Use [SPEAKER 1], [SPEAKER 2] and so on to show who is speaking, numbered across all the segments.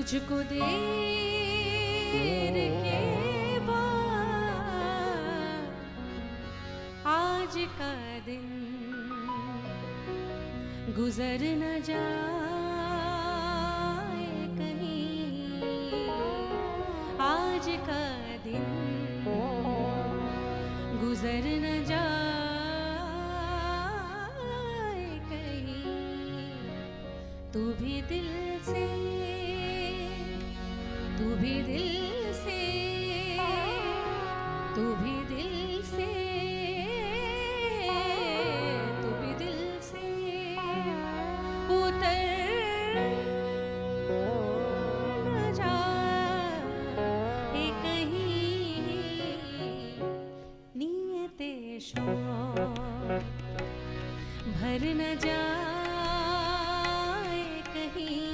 [SPEAKER 1] तुझको देर के बाद आज का दिन गुजर न जाए कहीं, आज का दिन गुजर न जाए कहीं। तू भी दिल से, तू भी दिल से, तू भी दिल से, तू भी दिल से उतर न जाए कहीं, नीयते शौक भर न जाए कहीं,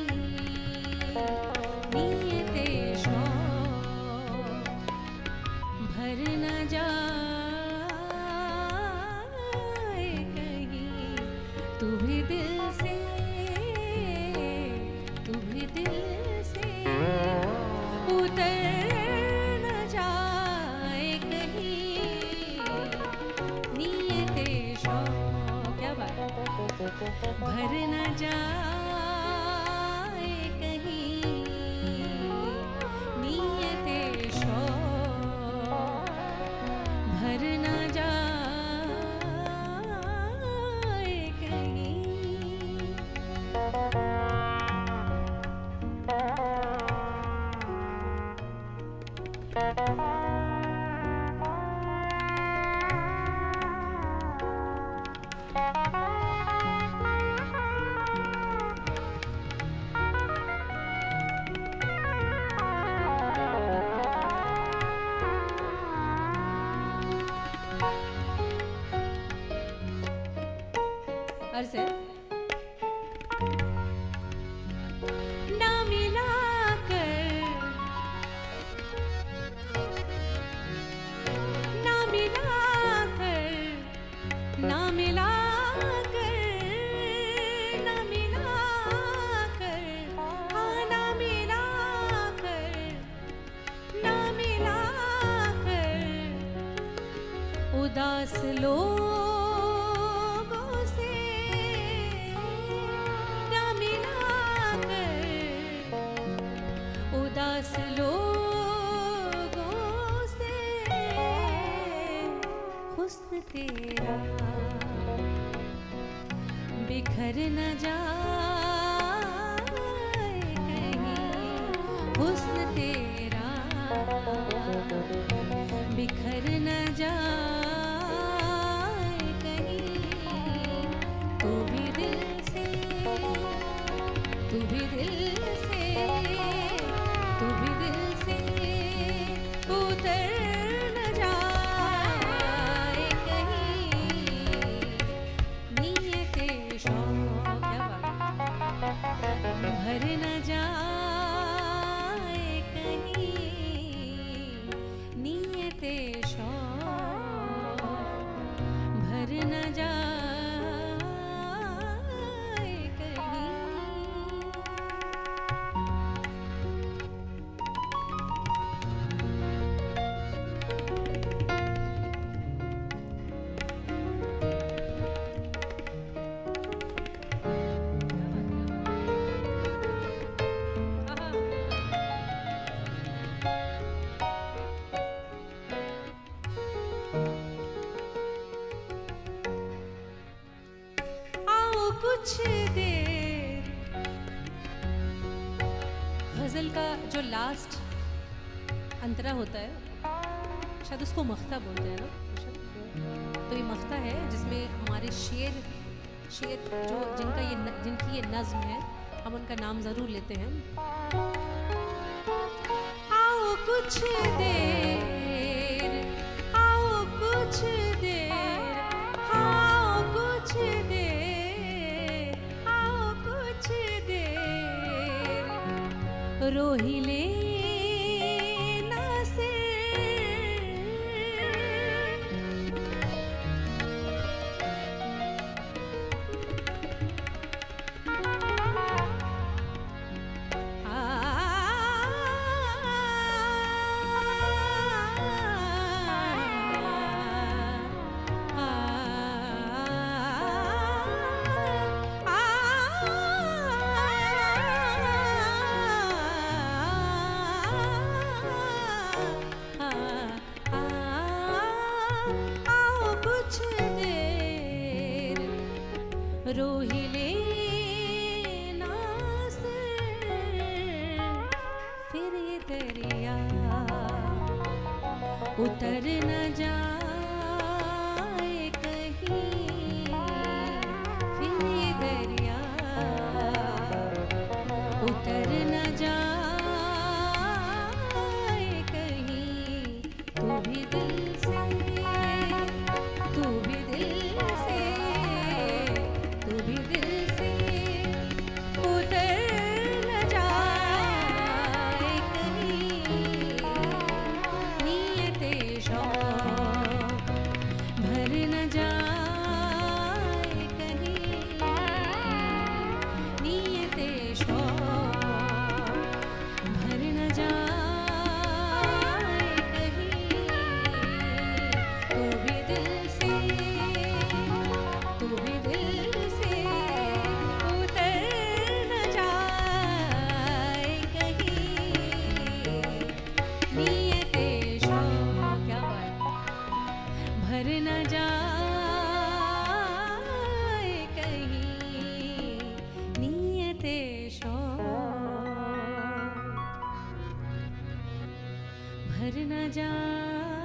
[SPEAKER 1] नीयते शौक भर न जाए कहीं। तू भी दिल से, तू भी दिल से उतर न जाए कहीं, नीयते शौक, क्या बात, भर न जाए कहीं, नीयते शौक भर न जाए कहीं। से ना मिला कर, ना मिला कर, ना मिला कर, ना मिला कर, हाँ ना मिला कर, ना मिला कर उदास लोगों से, ना मिला कर उदास लोगों से हुस्न तेरा बिखर न जाए कहीं, हुस्न तेरा बिखर न जाए कहीं। तू भी दिल से, तू भी दिल से, तू भी दिल से उतर न जाए कहीं, नीयते शौक, क्या बात, भर न जाए कहीं, नीयते शौक भर न जाए कहीं। कुछ देर, गजल का जो लास्ट अंतरा होता है, शायद उसको मख्ता बोलते हैं ना, तो ये मख्ता है जिसमें हमारे शेर जो जिनकी ये नज्म है, हम उनका नाम जरूर लेते हैं। आओ कुछ देर, आओ कुछ देर, आओ कुछ देर, आओ कुछ देर रो ही लेना से, आ रोहिले ना से फिर ये दरिया उतर न जाए कहीं, फिर ये दरिया उतर न जाए कहीं। तू भी दिल से, तू भी दिल से, तू भी दिल से उतर न जाए कहीं। नियते शौक भर न जाए कहीं, नियते शौक भर न जाए कहीं। तू भी दिल से, तू भी दिल से उतर न जाए कहीं। नियते शौक, क्या बात, भर न जाए कहीं। नियते शौक भर न जाए